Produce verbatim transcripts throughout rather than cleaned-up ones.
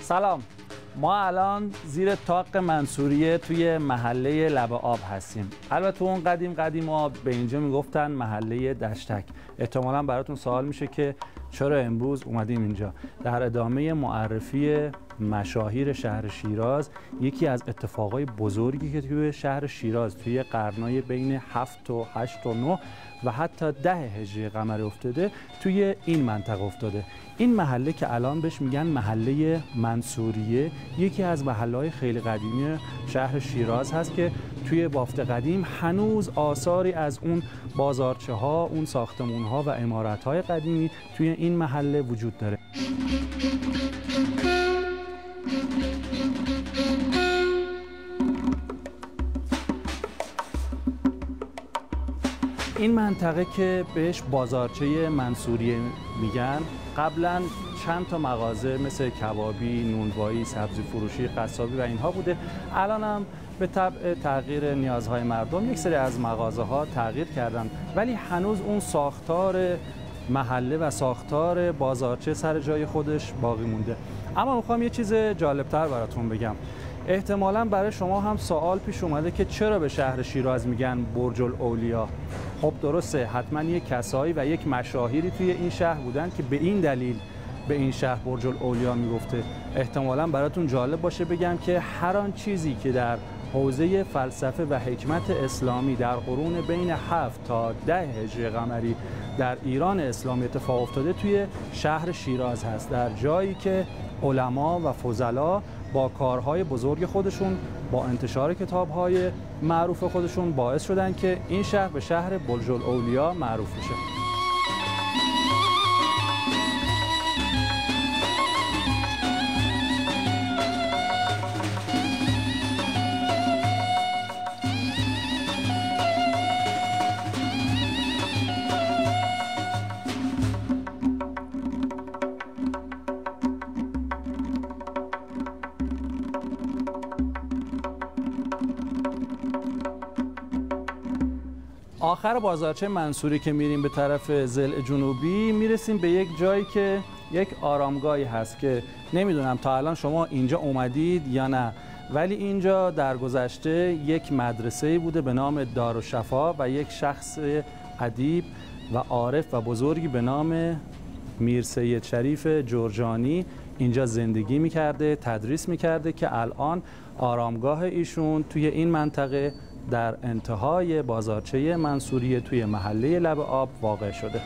سلام، ما الان زیر طاق منصوریه توی محله لب آب هستیم. البته اون قدیم قدیم ها به اینجا میگفتن محله دشتک. احتمالاً براتون سوال میشه که چرا امروز اومدیم اینجا. در ادامه معرفی مشاهیر شهر شیراز، یکی از اتفاقای بزرگی که توی شهر شیراز توی قرنهای بین هفت و هشت و نه و حتی ده هجری قمری افتاده توی این منطقه افتاده. این محله که الان بهش میگن محله منصوریه، یکی از محله‌های خیلی قدیمی شهر شیراز هست که توی بافت قدیم هنوز آثاری از اون بازارچه ها، اون ساختمون ها و عمارت های قدیمی توی این محله وجود داره. این منطقه که بهش بازارچه منصوریه میگن، قبلا چند تا مغازه مثل کبابی، نونوایی، سبزی فروشی، قصابی و اینها بوده. الان هم به طبع تغییر نیازهای مردم یک سری از مغازه ها تغییر کردن، ولی هنوز اون ساختار محله و ساختار بازارچه سر جای خودش باقی مونده. اما میخوام یه چیز جالبتر براتون بگم. احتمالاً برای شما هم سوال پیش اومده که چرا به شهر شیراز میگن برج الاولیا. خب درسته، حتما یک کسایی و یک مشاهیری توی این شهر بودن که به این دلیل به این شهر برج الاولیا میگفته. احتمالاً براتون جالب باشه بگم که هر آن چیزی که در حوزه فلسفه و حکمت اسلامی در قرون بین هفت تا ده هجری قمری در ایران اسلامی اتفاق افتاده توی شهر شیراز هست، در جایی که علما و فضلا با کارهای بزرگ خودشون، با انتشار کتابهای معروف خودشون باعث شدن که این شهر به شهر برج الاولیا معروف بشه. آخر بازارچه منصوری که میریم به طرف ضلع جنوبی، میرسیم به یک جایی که یک آرامگاهی هست که نمیدونم تا الان شما اینجا اومدید یا نه، ولی اینجا در گذشته یک مدرسه بوده به نام دارالشفا و یک شخص ادیب و عارف و بزرگی به نام میر سید شریف جرجانی اینجا زندگی میکرده، تدریس میکرده، که الان آرامگاه ایشون توی این منطقه در انتهای بازارچه منصوریه توی محله لب آب واقع شده.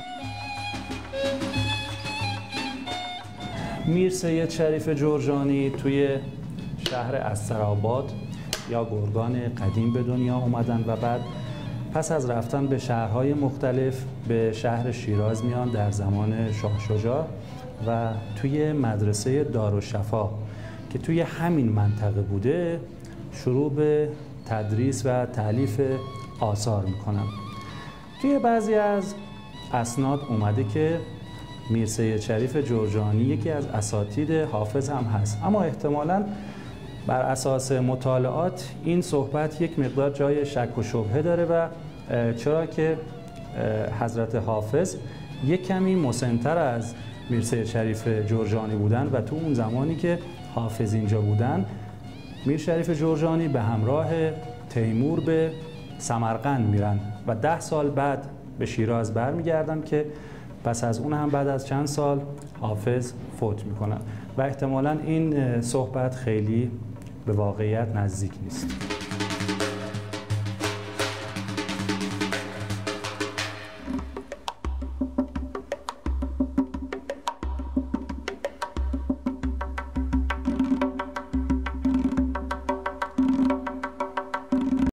میر سید شریف جرجانی توی شهر استرآباد یا گرگان قدیم به دنیا اومدن و بعد پس از رفتن به شهرهای مختلف به شهر شیراز میان در زمان شاه شجاع و توی مدرسه دارالشفا که توی همین منطقه بوده شروع به تدریس و تألیف آثار میکنم. توی بعضی از اسناد اومده که میر سید شریف جرجانی یکی از اساتید حافظ هم هست، اما احتمالاً بر اساس مطالعات این صحبت یک مقدار جای شک و شبهه داره و چرا که حضرت حافظ یک کمی مسن‌تر از میر سید شریف جرجانی بودن و تو اون زمانی که حافظ اینجا بودن، میر شریف جرجانی به همراه تیمور به سمرقند میرن و ده سال بعد به شیراز برمیگردن که پس از اون هم بعد از چند سال حافظ فوت میکنن و احتمالاً این صحبت خیلی به واقعیت نزدیک نیست.